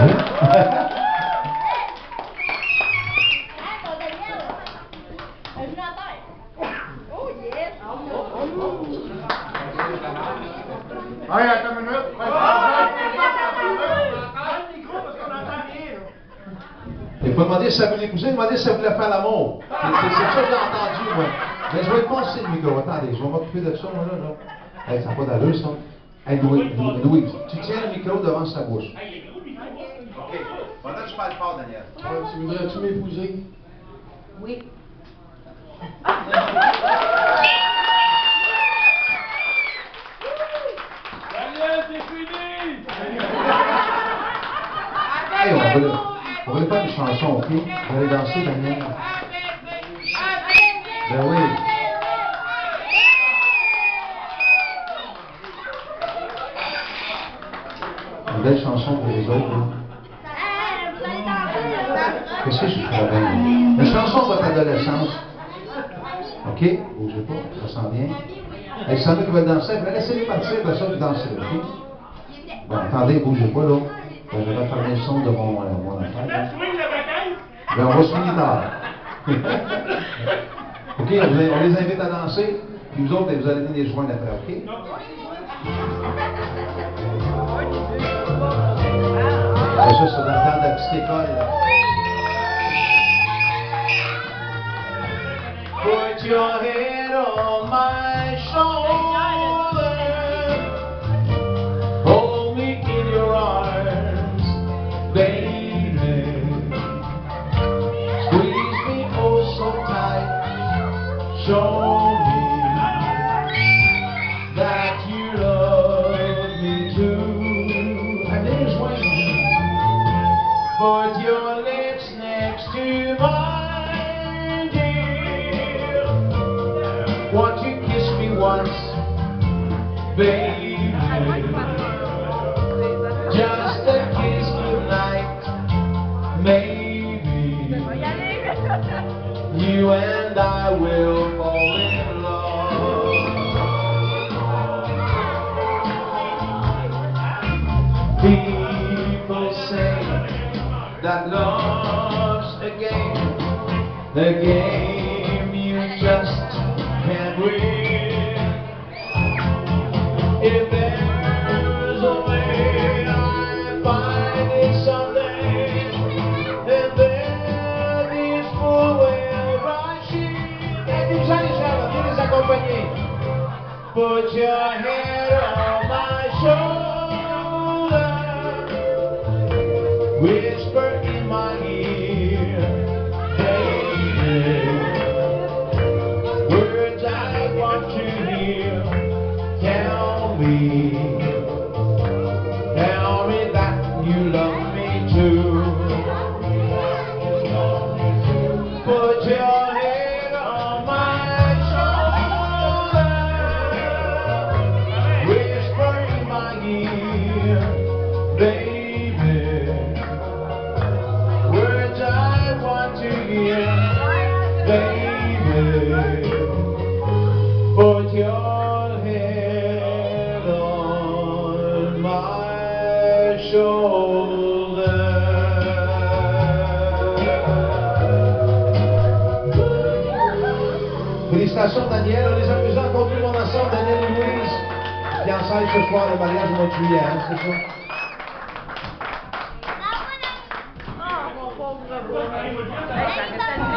Allez, attends une minute. Il faut demander si ça voulait coucher, demander si ça voulait faire l'amour. C'est ça que j'ai entendu, moi. Mais je vais te passer le micro. Attendez, je vais m'occuper de ça, moi, là. Hey, ça n'a pas d'allure, ça. Hey, Louis, tu tiens le micro devant sa bouche. OK. Maintenant, tu parles fort, Daniel. Tu voudrais-tu m'épouser? Oui. Daniel, c'est fini! Hey, on va aller faire une chanson, OK? On va aller danser, Daniel. Ben oui. Une belle chanson pour les autres, là. Qu'est-ce que je ferais bien? Une chanson pour votre adolescence. OK? Bougez pas, ça sent bien. Et si qui veulent danser, laissez-les partir, de ça, vous dansez, OK? Bon, attendez, bougez pas, là. Ben, je vais fermer le son de mon affaire. Là. Ben, on va swinguer tard. OK, on les invite à danser, puis vous autres, vous allez venir les joindre après, OK? Ben, ça, c'est dans le temps de la petite école, là. Put your head on my shoulder, hold me in your arms, baby, squeeze me oh so tight, show me that you love me too. And there's one, put your lips next to mine, dear. Won't you kiss me once, baby? Just a kiss goodnight, maybe. You and I will fall in love. People say that love's a game you just can't win. If there's a way, I'll find it someday, and then this fool will rush in. Et vous allez jamais, viens les accompagner. Put your head on my shoulder, whisper in my ear, baby, words I want to hear. Tell me that you love me too. Put your head on my shoulder, whisper in my ear, baby, words I want to hear, baby, put your head on my shoulder. Félicitations Daniel, on les amuse encore tout le monde ensemble, Daniel et Louise, qui enseignent ce soir le mariage du mois de juillet, hein, c'est ça? Oh, mon pauvre.